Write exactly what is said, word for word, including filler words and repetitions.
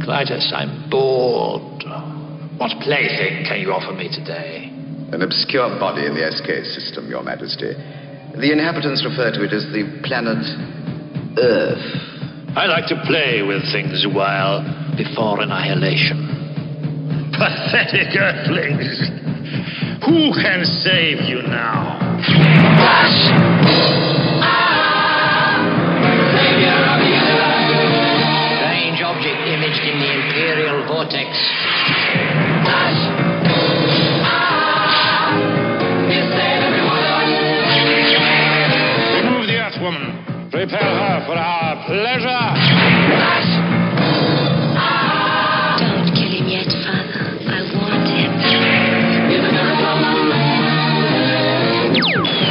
Clytus, I'm bored. What plaything can you offer me today? An obscure body in the S K system, Your Majesty. The inhabitants refer to it as the planet Earth. I like to play with things a while before annihilation. Pathetic Earthlings! Who can save you now? Strange object imaged in the Imperial vortex. Remove the Earthwoman. Prepare her for our pleasure. Don't kill him yet, Father. I want him.